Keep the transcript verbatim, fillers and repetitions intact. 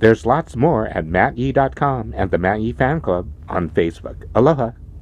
There's lots more at matt yee dot com and the Matt Yee Fan Club on Facebook. Aloha!